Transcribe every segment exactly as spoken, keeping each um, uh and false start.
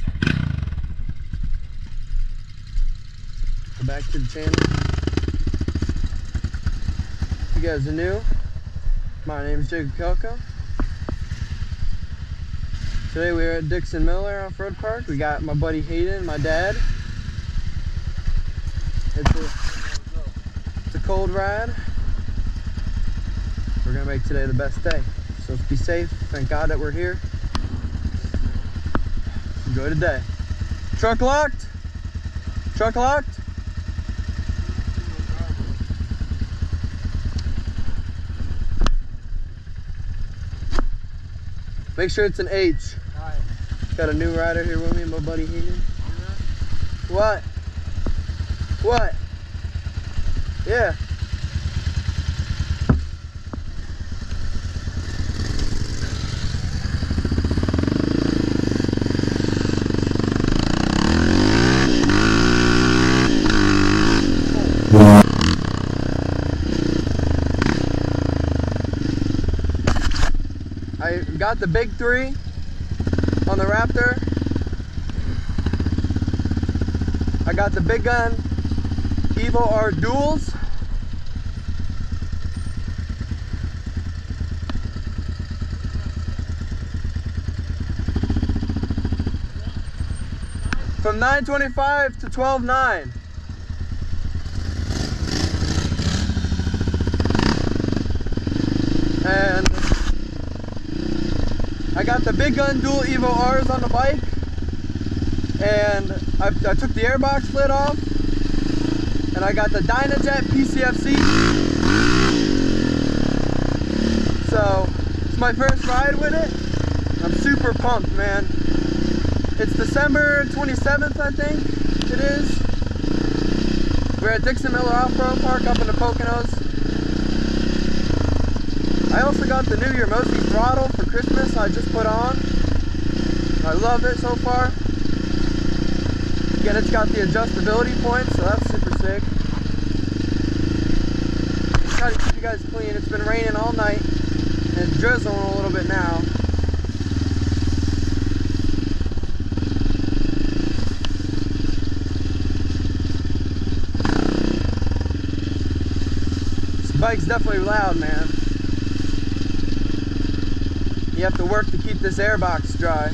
Go back to the channel. If you guys are new, my name is Jacob Kelko. Today we are at Dixon Miller Off-Road Park. We got my buddy Hayden, my dad. It's a, it's a cold ride. We're gonna make today the best day. So let's be safe. Thank God that we're here. Enjoy the day. Truck locked? Truck locked? Make sure it's an H. Alright. Got a new rider here with me, my buddy Hayden. What? What? Yeah. I got the big three on the Raptor. I got the Big Gun Evo R duals. From nine twenty-five to twelve nine. And I got the Big Gun dual Evo R's on the bike, and I, I took the airbox lid off, and I got the Dynajet P C F C. So it's my first ride with it. I'm super pumped, man. It's December twenty-seventh, I think it is. We're at Dixon Miller Off-Road Park up in the Poconos. I also got the New Year Mosi throttle for Christmas I just put on. I love it so far. Again, it's got the adjustability points, so that's super sick. Try to keep you guys clean. It's been raining all night, and it's drizzling a little bit now. This bike's definitely loud, man. You have to work to keep this airbox dry.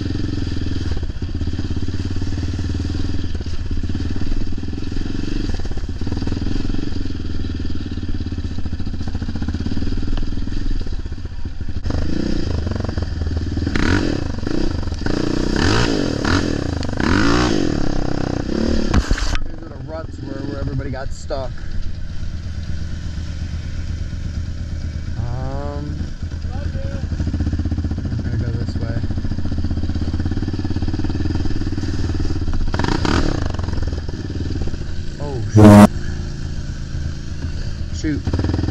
Here's where the ruts were, where everybody got stuck. Shoot.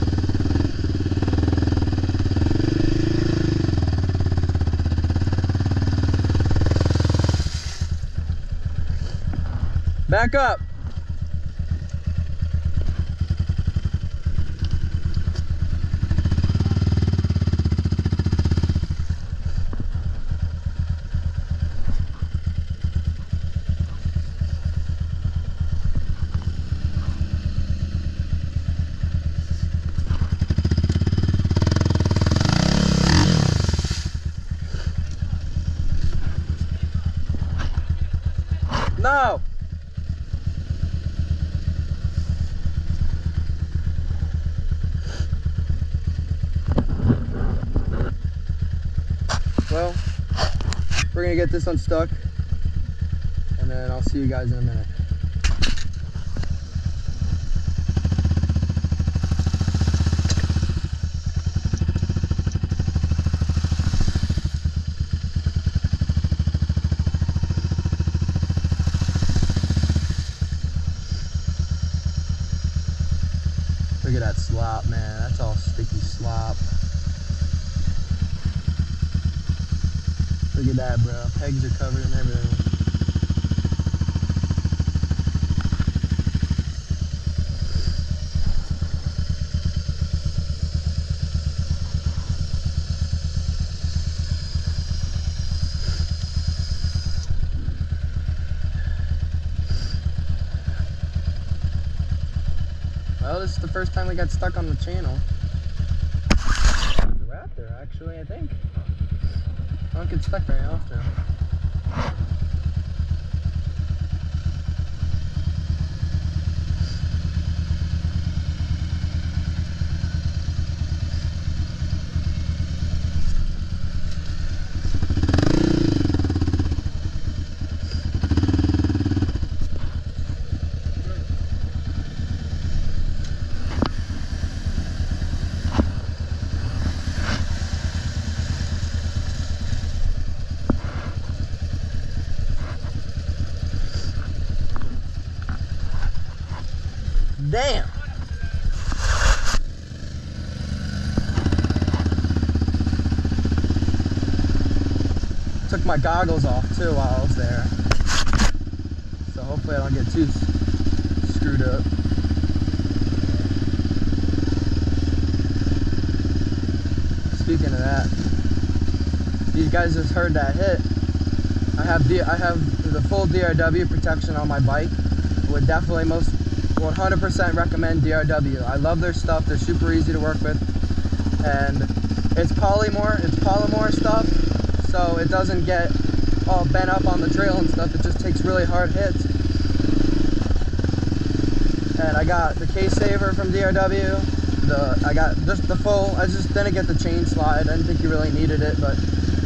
Back up. No. Well, we're gonna get this unstuck, and then I'll see you guys in a minute. Look at that slop, man. That's all sticky slop. Look at that, bro. Pegs are covered and everything. Well, this is the first time we got stuck on the channel. The Raptor, actually, I think. I don't get stuck very often. Damn. Took my goggles off too while I was there. So hopefully I don't get too screwed up. Speaking of that, you guys just heard that hit. I have the I have the full D R W protection on my bike. Would definitely most one hundred percent recommend D R W. I love their stuff. They're super easy to work with, and it's polymorph. It's polymer stuff, so it doesn't get all bent up on the trail and stuff. It just takes really hard hits. And I got the case saver from D R W. The I got just the full. I just didn't get the chain slide. I didn't think you really needed it, but.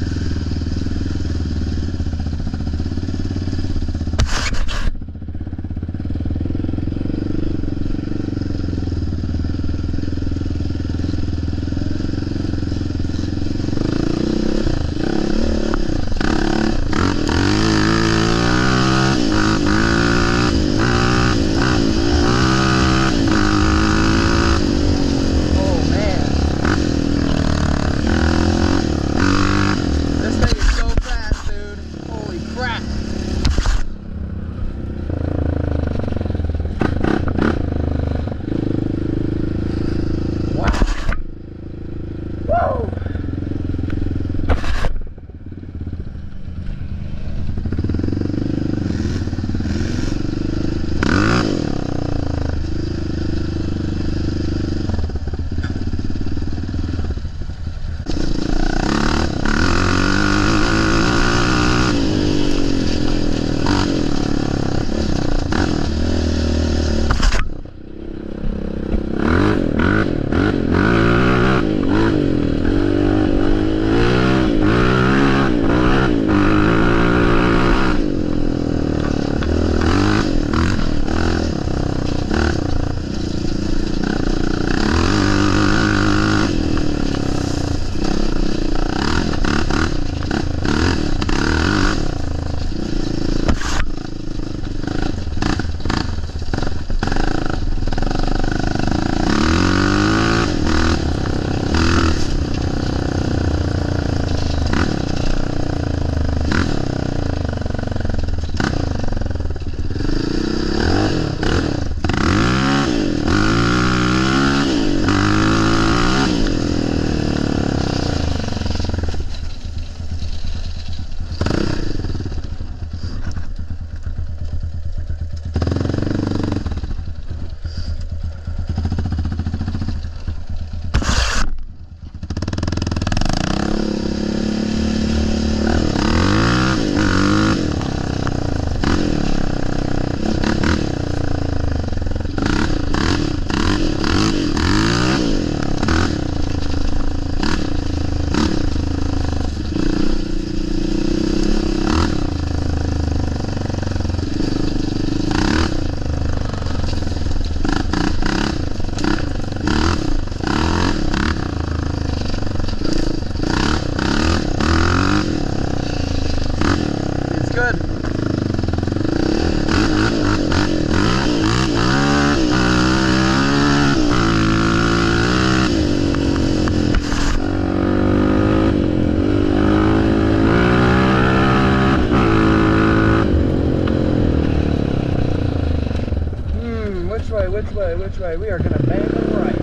which way, which way? We are going to bang them right.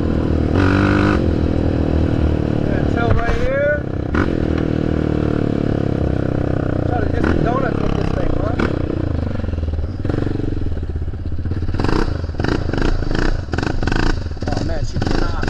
Gonna tilt right here. not?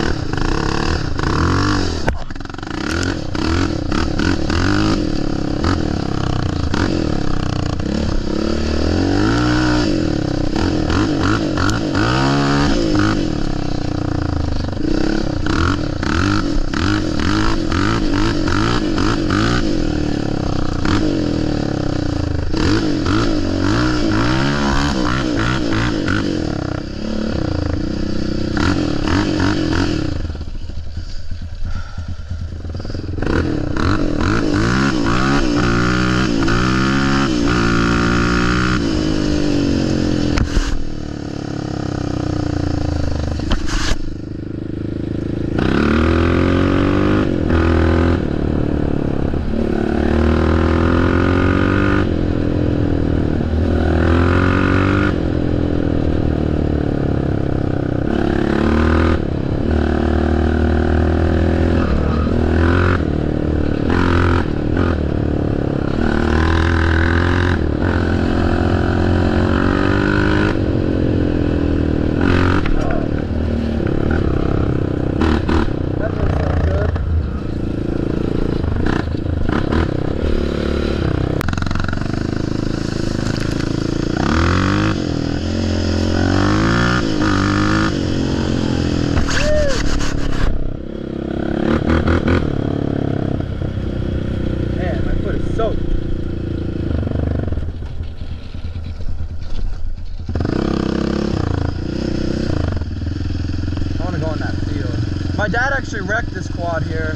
My dad actually wrecked this quad here.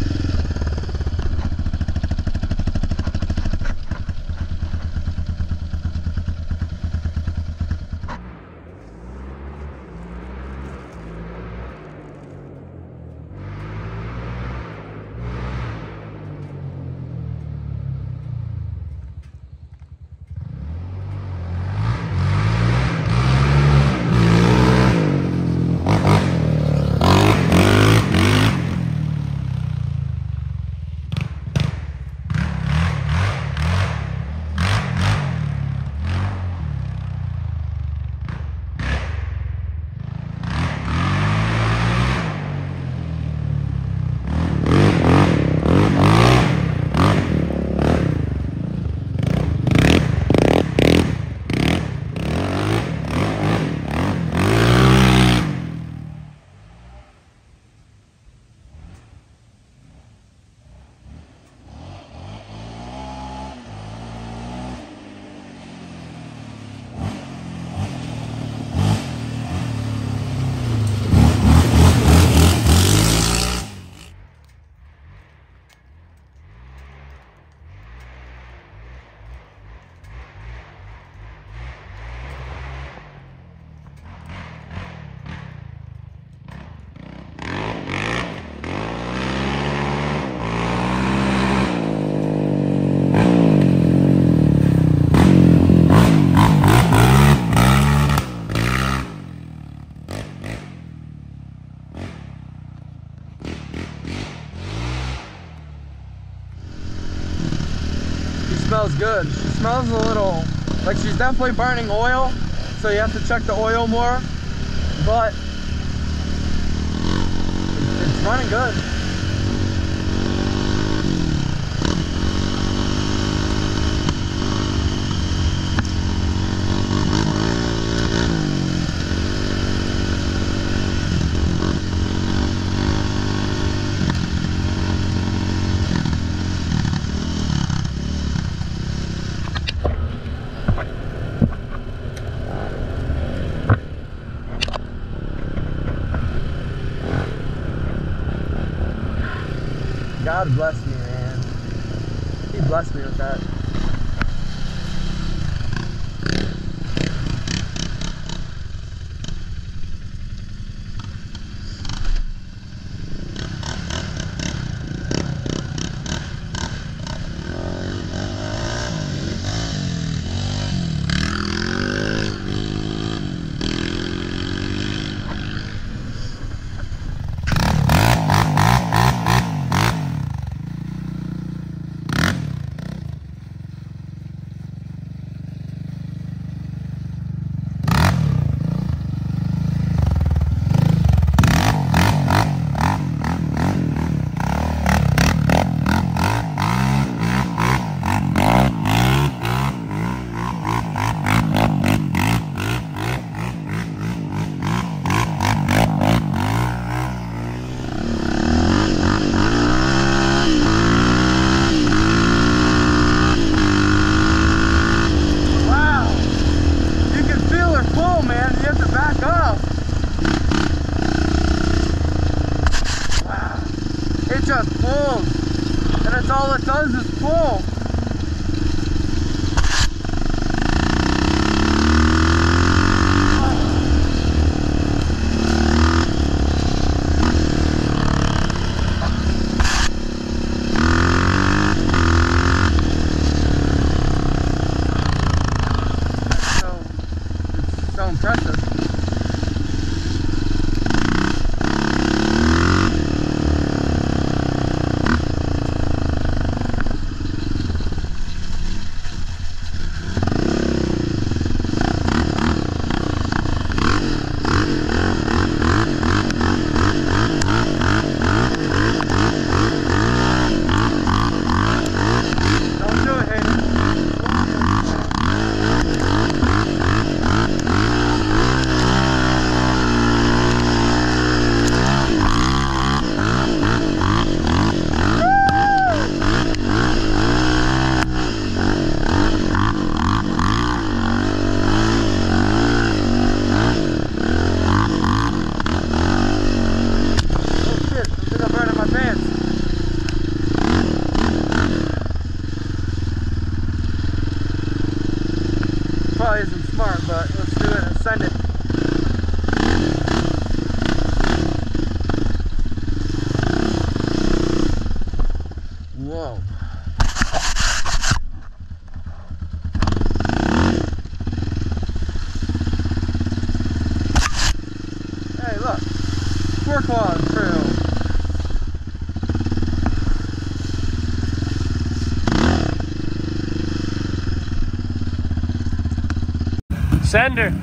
Smells good. She smells a little like she's definitely burning oil, so you have to check the oil more, but it's running good. God bless me, man. He blessed me with that. just pulls. And it's all it does is pull. Impressive. Don't do it, Hayden. Probably isn't smart, but let's do it and send it. Whoa. Hey, look. Four quad trail. Sender.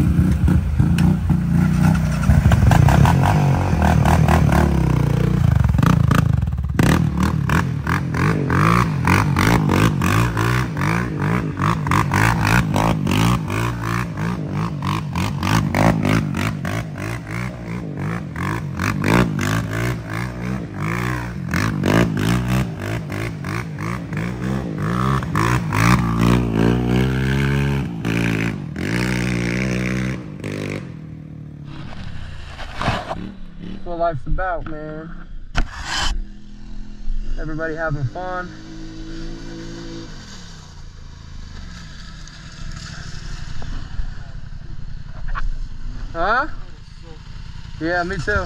That's what life's about, man. Everybody having fun. Huh? Yeah, me too.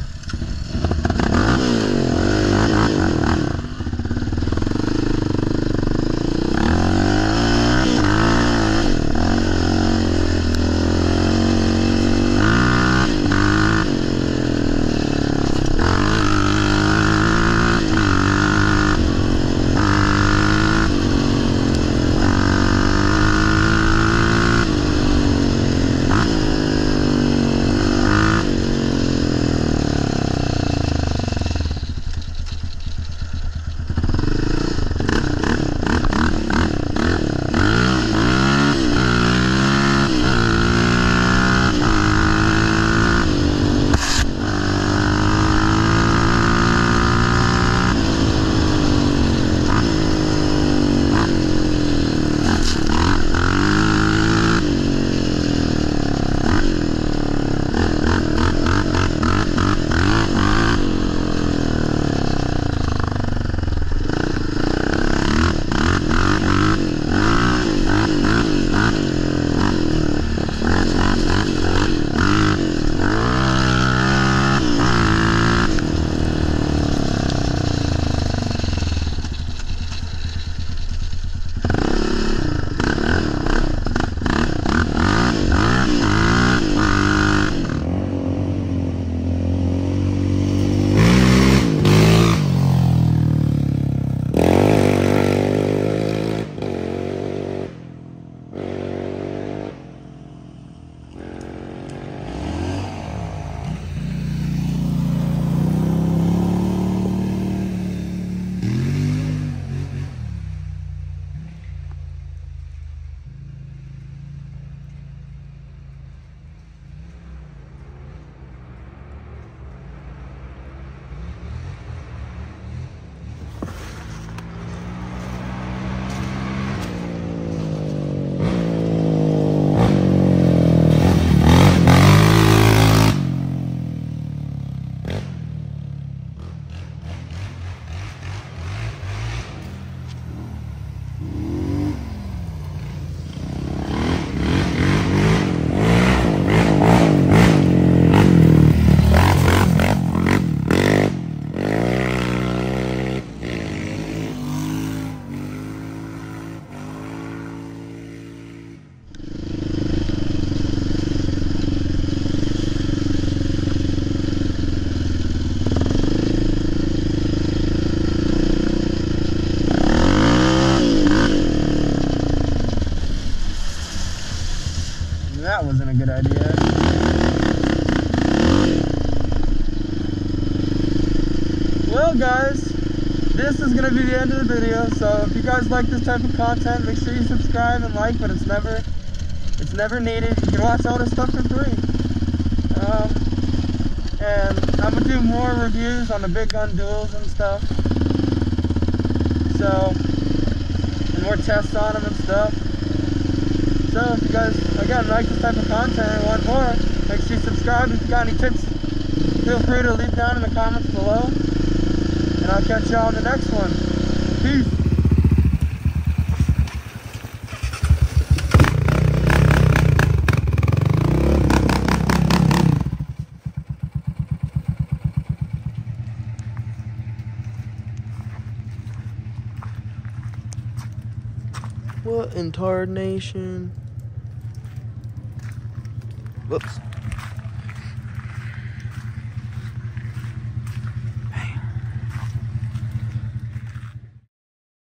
Well guys, this is going to be the end of the video, so if you guys like this type of content, make sure you subscribe and like, but it's never, it's never needed. You can watch all this stuff for free. Um, and I'm going to do more reviews on the big gun duels and stuff. So, and more tests on them and stuff. So if you guys, again, like this type of content and want more, make sure you subscribe. If you got any tips, feel free to leave down in the comments below. And I'll catch y'all on the next one. Peace. What in tarnation? Whoops.